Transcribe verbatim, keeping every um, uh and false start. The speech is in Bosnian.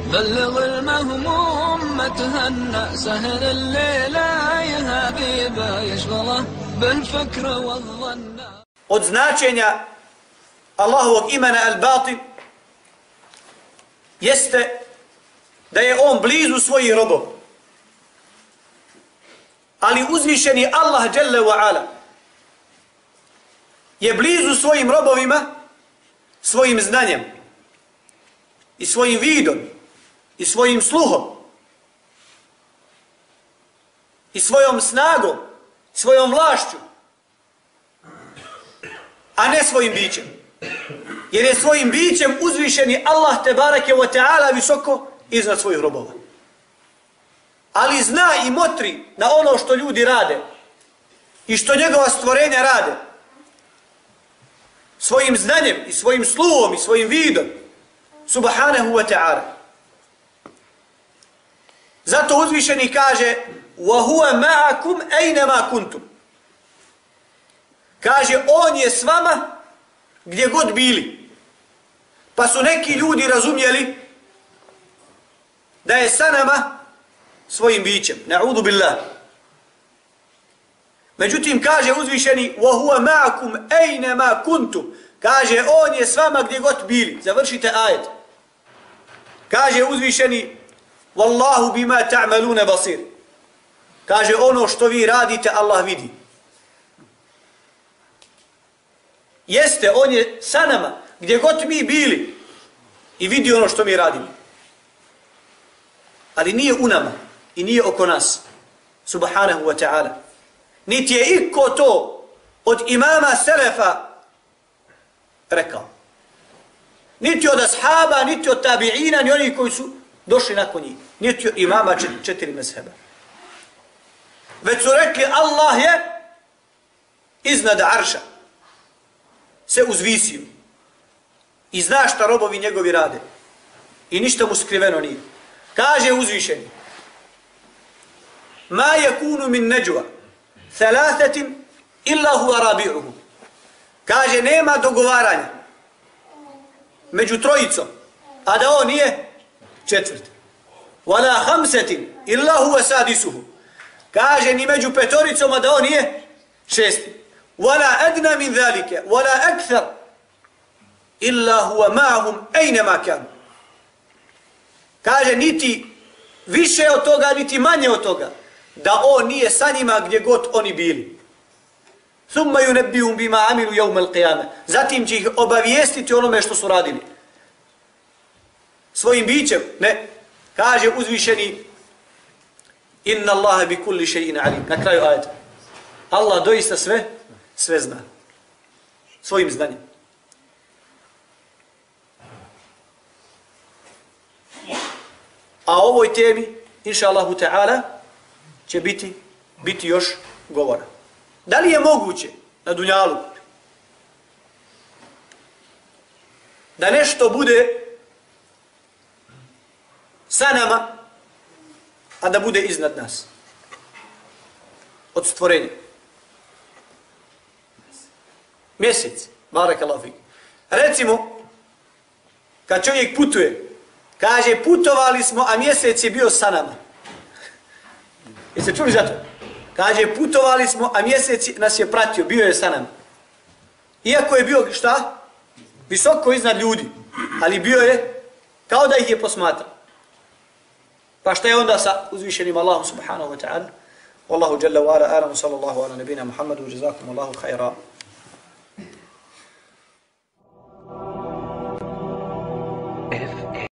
بلغ المهموم تهنى سهر الليلة يا حبيبه يشغله بالفكر والظن. Od značenja Allahovog imena Al-Batin jeste da je on blizu svojih robova. Ali uzvišeni Allah dželle ve ala je blizu svojim robovima svojim znanjem i svojim vidom i svojim sluhom i svojom snagom, svojom vlašću, a ne svojim bićem. Jer je svojim bićem uzvišeni Allah tebareke ve taala visoko iznad svojih robova. Ali zna i motri na ono što ljudi rade i što njegova stvorenja rade. Svojim znanjem i svojim sluhom i svojim vidom. Subhanahu wa ta'ala. Zato uzvišeni kaže وَهُوَ مَعَكُمْ أَيْنَمَا كُنْتُمْ. Kaže, on je s vama gdje god bili. Pa su neki ljudi razumjeli da je sa nama svojim bićem. Na'udhu billah. Međutim, kaže uzvišeni وَهُوَ مَعَكُمْ أَيْنَمَا كُنْتُمْ. Kaže, on je s vama gdje god bili. Završite ajet. Kaže uzvišeni Wallahu bima ta'maluna basir. Kaže, ono što vi radite, Allah vidi. Jeste, on je sa nama, gdje god mi bili i vidi ono što mi radimo. Ali nije u nama i nije oko nas. Subhanahu wa ta'ala. Niti je iko to od imama Selefa rekao. Niti od ashaba, niti od tabi'ina, ni oni koji su došli nakon njih. Niti od imama četiri mezheba. Već su rekli Allah je iznad arša. Se uzvisio. I zna šta robovi njegovi rade. I ništa mu skriveno nije. Kaže uzvišeni. Ma yakunu min najwa thalathatin illa huwa rabi'uhum. Kaže, nema dogovaranja među trojicom, a da on nije četvrti. Wala khamsatin illa huwa sadisuhum. Kaže, ni među petoricom, a da on nije šesti. Wala adna min zalika wala akthar illa huwa ma'ahum aynama kan. Kaže, niti više od toga, niti manje od toga, da on nije sa njima gdje god oni bili. Thumma yunabbihum bima amilu yawm al-qiyamah. Zatim će ih obavijestiti onome što su radili. Svojim bićem, ne. Kaže uzvišeni inna Allaha bi kulli shay'in alim. Na kraju ajeta. Allah doista sve, sve zna. Svojim znanjem. A o ovoj temi, inša Allahu ta'ala, će biti, biti još govora. Da li je moguće na dunjalu da nešto bude sa nama, a da bude iznad nas? Od stvorenja. Mjesec. Barakallahu fik. Recimo, kad čovjek putuje, kaže, putovali smo, a mjesec je bio sa nama. Jeste čuli za to? Kaže, putovali smo, a mjesec nas je pratio, bio je sa nama. Iako je bio, šta? Visoko iznad ljudi. Ali bio je, kao da ih je posmatrao. Pa šta je onda sa uzvišenim Allahom subhanahu wa ta'ala? Wallahu jalla wa ala, alamu sallallahu ala nabina Muhammadu, jazakum Allahu khaira.